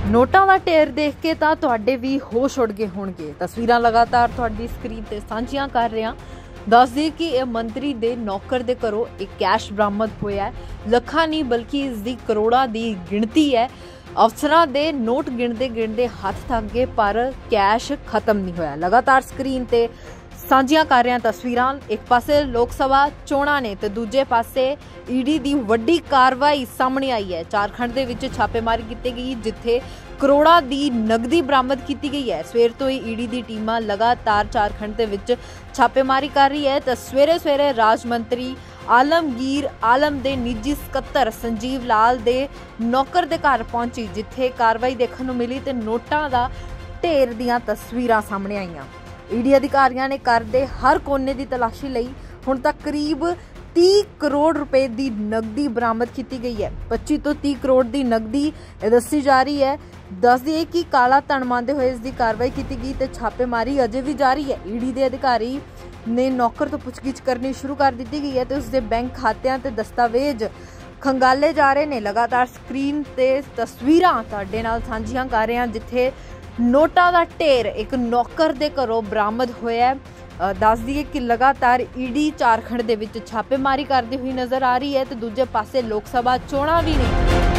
ਨੋਟਾਂ ਦਾ ਢੇਰ ਦੇਖ ਕੇ ਤਾਂ ਤੁਹਾਡੇ ਵੀ ਹੋਸ਼ ਉੱਡ ਗਏ ਹੋਣਗੇ। ਤਸਵੀਰਾਂ ਲਗਾਤਾਰ ਤੁਹਾਡੀ ਸਕਰੀਨ ਤੇ ਸਾਂਝੀਆਂ ਕਰ ਰਹੇ ਹਾਂ। ਦੱਸ ਦਈਏ ਕਿ ਇਹ ਮੰਤਰੀ ਦੇ ਨੌਕਰ ਦੇ ਘਰੋਂ ਇੱਕ ਕੈਸ਼ ਬਰਾਮਦ ਹੋਇਆ ਹੈ। ਲੱਖਾਂ ਨਹੀਂ ਬਲਕਿ ਇਸ ਦੀ ਕਰੋੜਾਂ ਦੀ ਗਿਣਤੀ ਹੈ। ਅਫਸਰਾਂ ਦੇ ਨੋਟ ਗਿਣਦੇ ਹੱਥ ਥੱਕ ਗਏ, ਪਰ ਕੈਸ਼ ਖਤਮ ਨਹੀਂ ਹੋਇਆ। ਲਗਾਤਾਰ ਸਕਰੀਨ ਤੇ ਸਾਂਝੀਆਂ ਕਰ ਰਹੇ ਹਾਂ ਤਸਵੀਰਾਂ। ਇੱਕ ਪਾਸੇ ਲੋਕ ਸਭਾ ਚੋਣਾਂ ਨੇ ਤੇ ਦੂਜੇ ਪਾਸੇ ਈਡੀ ਦੀ ਵੱਡੀ ਕਾਰਵਾਈ ਸਾਹਮਣੇ ਆਈ ਹੈ। ਝਾਰਖੰਡ ਦੇ ਵਿੱਚ ਛਾਪੇਮਾਰੀ ਕੀਤੀ ਗਈ, ਜਿੱਥੇ ਕਰੋੜਾਂ ਦੀ ਨਗਦੀ ਬਰਾਮਦ ਕੀਤੀ ਗਈ ਹੈ। ਸਵੇਰ ਤੋਂ ਹੀ ਈਡੀ ਦੀ ਟੀਮਾਂ ਲਗਾਤਾਰ ਝਾਰਖੰਡ ਦੇ ਵਿੱਚ ਛਾਪੇਮਾਰੀ ਕਰ ਰਹੀ ਹੈ। ਤਾਂ ਸਵੇਰੇ ਰਾਜ ਮੰਤਰੀ ਆਲਮਗੀਰ ਆਲਮ ਦੇ ਨਿੱਜੀ ਸਕੱਤਰ ਸੰਜੀਵ ਲਾਲ ਦੇ ਨੌਕਰ ਦੇ ਘਰ ਪਹੁੰਚੀ, ਜਿੱਥੇ ਕਾਰਵਾਈ ਦੇਖਣ ਨੂੰ ਮਿਲੀ ਤੇ ਨੋਟਾਂ ਦਾ ਢੇਰ ਦੀਆਂ ਤਸਵੀਰਾਂ ਸਾਹਮਣੇ ਆਈਆਂ। ਈਡੀ ਅਧਿਕਾਰੀਆਂ ਨੇ ਘਰ ਦੇ ਹਰ ਕੋਨੇ ਦੀ ਤਲਾਸ਼ੀ ਲਈ। ਹੁਣ ਤੱਕ ਕਰੀਬ 30 ਕਰੋੜ ਰੁਪਏ ਦੀ ਨਗਦੀ ਬਰਾਮਦ ਕੀਤੀ ਗਈ ਹੈ। 25 ਤੋਂ 30 ਕਰੋੜ ਦੀ ਨਗਦੀ ਦੱਸੀ ਜਾ ਰਹੀ ਹੈ। ਦੱਸ ਦਈਏ ਕਿ ਕਾਲਾ ਧਨ ਮੰਨਦੇ ਹੋਏ ਇਸ ਦੀ ਕਾਰਵਾਈ ਕੀਤੀ ਗਈ ਤੇ ਛਾਪੇਮਾਰੀ ਅਜੇ ਵੀ ਜਾਰੀ ਹੈ। ਈਡੀ ਦੇ ਅਧਿਕਾਰੀ ਨੇ ਨੌਕਰ ਤੋਂ ਪੁੱਛਗਿੱਛ ਕਰਨੀ ਸ਼ੁਰੂ ਕਰ ਦਿੱਤੀ ਗਈ ਹੈ ਤੇ ਉਸਦੇ ਬੈਂਕ ਖਾਤਿਆਂ ਤੇ ਦਸਤਾਵੇਜ਼ ਖੰਗਾਲੇ ਜਾ ਰਹੇ ਨੇ। ਲਗਾਤਾਰ ਸਕਰੀਨ ਤੇ ਤਸਵੀਰਾਂ ਤੁਹਾਡੇ ਨਾਲ ਸਾਂਝੀਆਂ ਕਰ ਰਹੇ ਹਾਂ, ਜਿੱਥੇ ਨੋਟਾਂ ਦਾ ਢੇਰ ਇੱਕ ਨੌਕਰ ਦੇ ਘਰੋਂ ਬਰਾਮਦ ਹੋਇਆ। ਦੱਸ ਦਈਏ ਕਿ ਲਗਾਤਾਰ ਈਡੀ ਝਾਰਖੰਡ ਦੇ ਵਿੱਚ ਛਾਪੇਮਾਰੀ ਕਰਦੀ ਹੋਈ ਨਜ਼ਰ ਆ ਰਹੀ ਹੈ ਤੇ ਦੂਜੇ ਪਾਸੇ ਲੋਕ ਸਭਾ ਚੋਣਾਂ ਵੀ ਨੇ।